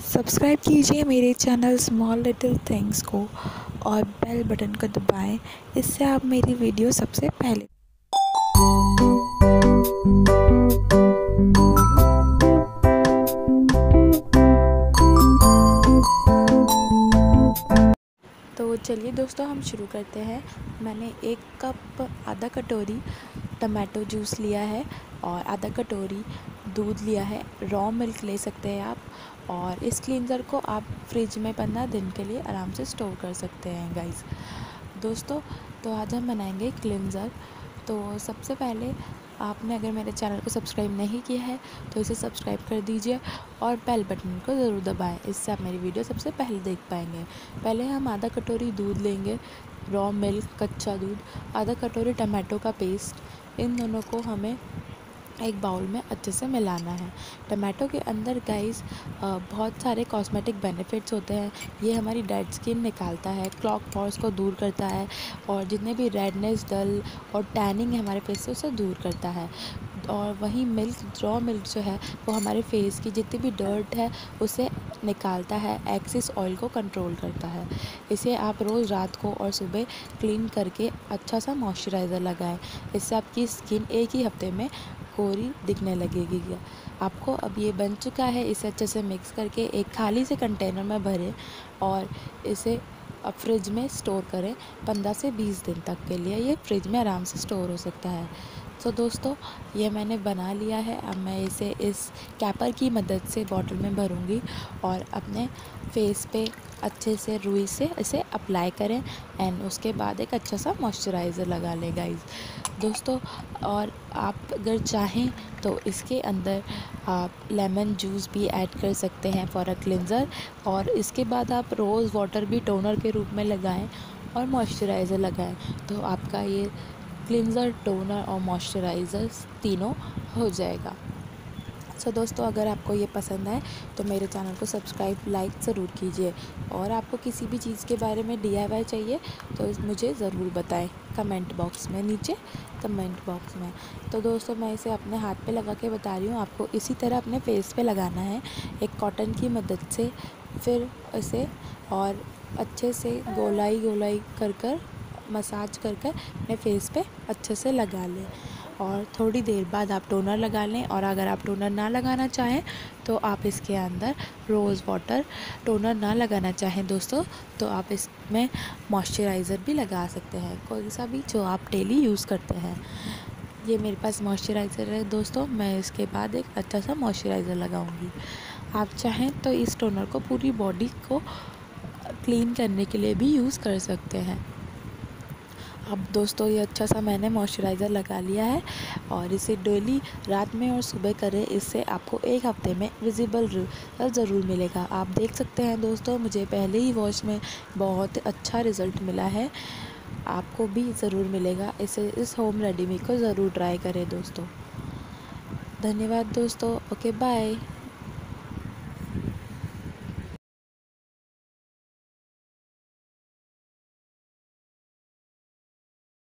Subscribe कीजिए मेरे channel small little things को और बेल बटन को दबाएं। इससे आप मेरी वीडियो सबसे पहले। तो चलिए दोस्तों, हम शुरू करते हैं। मैंने 1 कप आधा कटोरी टमाटो जूस लिया है और आधा कटोरी दूध लिया है। रॉ मिल्क ले सकते हैं आप। और इस क्लींजर को आप फ्रिज में 15 दिन के लिए आराम से स्टोर कर सकते हैं गाइस। दोस्तों, तो आज हम बनाएंगे क्लींजर। तो सबसे पहले आपने अगर मेरे चैनल को सब्सक्राइब नहीं किया है तो इसे सब्सक्राइब कर दीजिए और बेल बटन को ज़रूर दबाएं। इससे आप मेरी वीडियो सबसे पहले देख पाएंगे। पहले हम आधा कटोरी दूध लेंगे, रॉ मिल्क कच्चा दूध, आधा कटोरी टमाटो का पेस्ट। इन दोनों को हमें एक बाउल में अच्छे से मिलाना है। टमाटो के अंदर गाइस बहुत सारे कॉस्मेटिक बेनिफिट्स होते हैं। ये हमारी डेड स्किन निकालता है, क्लॉग पॉर्स को दूर करता है और जितने भी रेडनेस, डल और टैनिंग है हमारे फेस से उसे दूर करता है। और वहीं रॉ मिल्क जो है वो हमारे फेस की जितनी भी डर्ट है उसे निकालता है, एक्सेस ऑयल को कंट्रोल करता है। इसे आप रोज़ रात को और सुबह क्लीन करके अच्छा सा मॉइस्चराइज़र लगाएं। इससे आपकी स्किन एक ही हफ्ते में गोरी दिखने लगेगी। आपको अब ये बन चुका है। इसे अच्छे से मिक्स करके एक खाली से कंटेनर में भरें और इसे अब फ्रिज में स्टोर करें 15 से 20 दिन तक के लिए। ये फ्रिज में आराम से स्टोर हो सकता है। तो दोस्तों, ये मैंने बना लिया है। अब मैं इसे इस कैपर की मदद से बॉटल में भरूंगी और अपने फेस पे अच्छे से रुई से इसे अप्लाई करें एंड उसके बाद एक अच्छा सा मॉइस्चराइज़र लगा लें गाइस। दोस्तों, और आप अगर चाहें तो इसके अंदर आप लेमन जूस भी ऐड कर सकते हैं फॉर अ क्लिंजर। और इसके बाद आप रोज़ वाटर भी टोनर के रूप में लगाएं और मॉइस्चराइज़र लगाएं तो आपका ये क्लिंजर, टोनर और मॉइस्चराइज़र तीनों हो जाएगा। सो दोस्तों, अगर आपको ये पसंद आए तो मेरे चैनल को सब्सक्राइब, लाइक ज़रूर कीजिए। और आपको किसी भी चीज़ के बारे में DIY चाहिए तो मुझे ज़रूर बताएं कमेंट बॉक्स में, नीचे कमेंट बॉक्स में। तो दोस्तों, मैं इसे अपने हाथ पे लगा के बता रही हूँ। आपको इसी तरह अपने फेस पे लगाना है एक कॉटन की मदद से। फिर इसे और अच्छे से गोलाई कर मसाज कर अपने फेस पे अच्छे से लगा लें और थोड़ी देर बाद आप टोनर लगा लें। और अगर आप टोनर ना लगाना चाहें तो आप इसके अंदर रोज़ वाटर, टोनर ना लगाना चाहें दोस्तों तो आप इसमें मॉइस्चराइज़र भी लगा सकते हैं, कोई सा भी जो आप डेली यूज़ करते हैं। ये मेरे पास मॉइस्चराइज़र है दोस्तों। मैं इसके बाद एक अच्छा सा मॉइस्चराइज़र लगाऊंगी। आप चाहें तो इस टोनर को पूरी बॉडी को क्लीन करने के लिए भी यूज़ कर सकते हैं। अब दोस्तों, ये अच्छा सा मैंने मॉइस्चराइज़र लगा लिया है और इसे डेली रात में और सुबह करें। इससे आपको एक हफ्ते में विजिबल रिजल्ट ज़रूर मिलेगा। आप देख सकते हैं दोस्तों, मुझे पहले ही वॉश में बहुत अच्छा रिज़ल्ट मिला है। आपको भी ज़रूर मिलेगा। इस होम रेमेडी को ज़रूर ट्राई करें दोस्तों। धन्यवाद दोस्तों। Okay, bye.